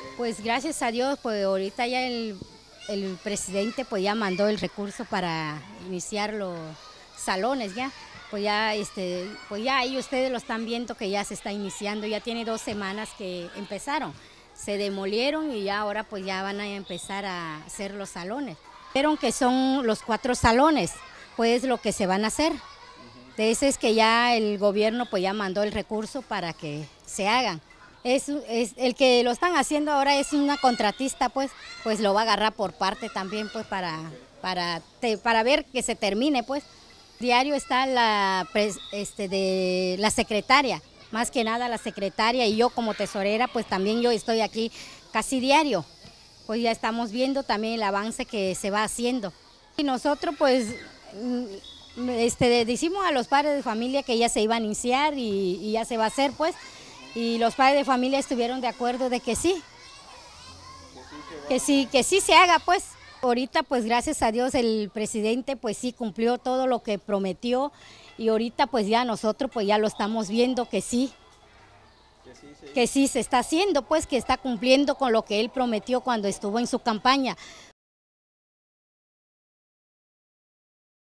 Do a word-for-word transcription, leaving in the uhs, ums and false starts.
Pues gracias a Dios, pues ahorita ya el, el presidente pues ya mandó el recurso para iniciar los salones ya. Pues ya, este, pues ya ahí ustedes lo están viendo que ya se está iniciando, ya tiene dos semanas que empezaron. Se demolieron y ya ahora pues ya van a empezar a hacer los salones. Vieron que son los cuatro salones, pues lo que se van a hacer. Entonces es que ya el gobierno pues ya mandó el recurso para que se hagan. Es, es el que lo están haciendo ahora es una contratista, pues, pues lo va a agarrar por parte también, pues, para, para, te, para ver que se termine, pues. Diario está la, este, de la secretaria, más que nada la secretaria y yo como tesorera, pues también yo estoy aquí casi diario. Pues ya estamos viendo también el avance que se va haciendo. Y nosotros, pues, este, decimos a los padres de familia que ya se iban a iniciar y, y ya se va a hacer, pues. Y los padres de familia estuvieron de acuerdo de que sí, que sí, que sí se haga, pues. Ahorita, pues gracias a Dios, el presidente pues sí cumplió todo lo que prometió y ahorita pues ya nosotros pues ya lo estamos viendo que sí, que sí, que sí se está haciendo, pues que está cumpliendo con lo que él prometió cuando estuvo en su campaña.